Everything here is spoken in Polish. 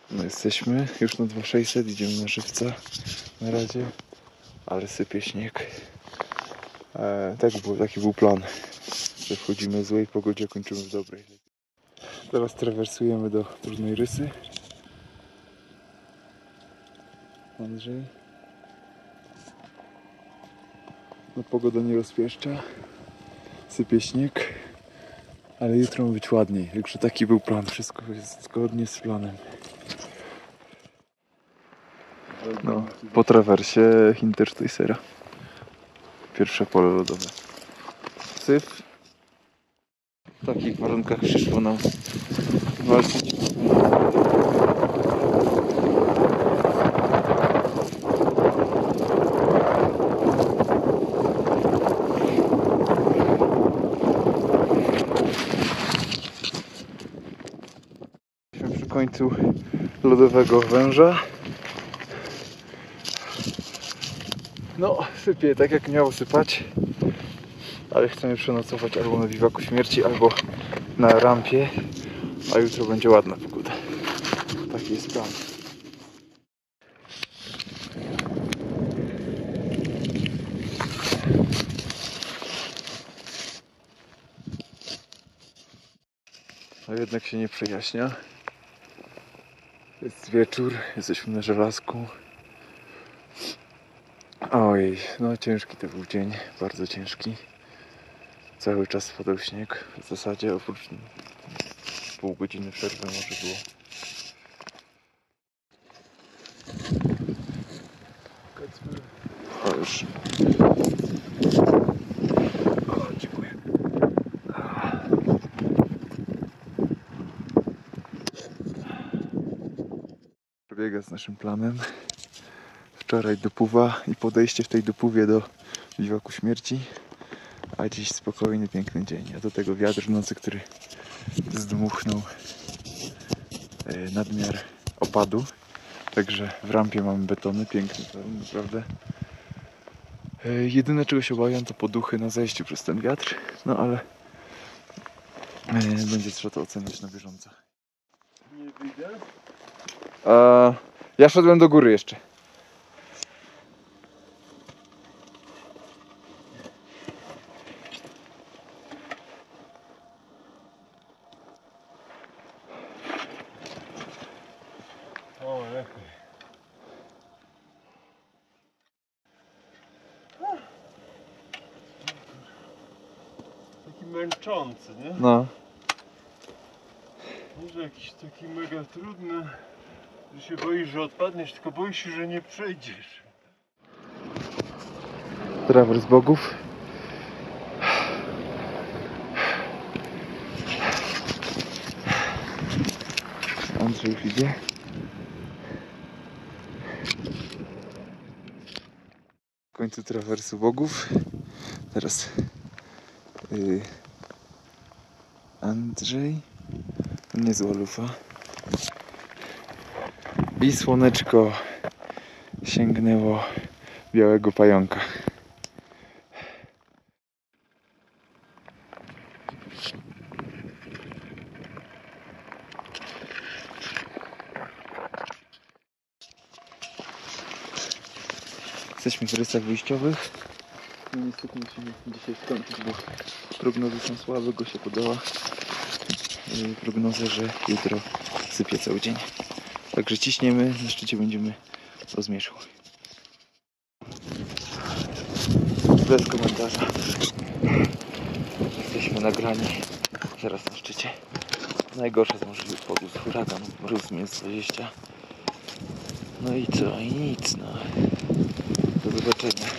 No jesteśmy już na 2600, idziemy na żywca na razie, ale sypie śnieg. Taki był plan, że wchodzimy w złej pogodzie, kończymy w dobrej. Teraz trawersujemy do Trudnej Rysy. Andrzej. No pogoda nie rozpieszcza, sypie śnieg, ale jutro ma być ładniej, także taki był plan, wszystko jest zgodnie z planem. No, po trawersie Hinterstoissera. Pierwsze pole lodowe. Syf. W takich warunkach przyszło nam walczyć. Przy końcu lodowego węża. No, sypie tak jak miało sypać, ale chcemy przenocować albo na Biwaku Śmierci, albo na rampie, a jutro będzie ładna pogoda. Taki jest plan. A jednak się nie przejaśnia. Jest wieczór, jesteśmy na żelazku. Oj, no ciężki to był dzień, bardzo ciężki. Cały czas padał śnieg, w zasadzie oprócz pół godziny przerwy może było. O, już. O, dziękuję. Przebiega z naszym planem. Wczoraj dopływa i podejście w tej dopływie do Biwaku Śmierci, a dziś spokojny, piękny dzień. A do tego wiatr w nocy, który zdmuchnął nadmiar opadu. Także w rampie mamy betony, piękny teren, naprawdę. Jedyne czego się obawiam to poduchy na zejściu przez ten wiatr, no ale będzie trzeba to oceniać na bieżąco. Nie widzę. Ja szedłem do góry jeszcze. O, lepiej. Taki męczący, nie? No. Może jakiś taki mega trudny, że się boisz, że odpadniesz, tylko boisz się, że nie przejdziesz. Trawers bogów. Andrzej już idzie. W końcu trawersu bogów. Teraz Andrzej. Niezła lufa. I słoneczko sięgnęło białego pająka. Jesteśmy w rysach wyjściowych. No niestety musimy dzisiaj skończyć, bo prognozy są słabe, Gosia podała prognozę, że jutro sypie cały dzień. Także ciśniemy, na szczycie będziemy o zmierzchu. Bez komentarza. Jesteśmy nagrani zaraz na szczycie. Najgorsze z możliwych pogód, huragan, mróz minus 20. No i co? I nic, no. Do zobaczenia.